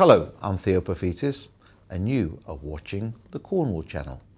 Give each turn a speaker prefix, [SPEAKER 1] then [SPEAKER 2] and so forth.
[SPEAKER 1] Hello, I'm Theo Paphitis and you are watching the Cornwall channel.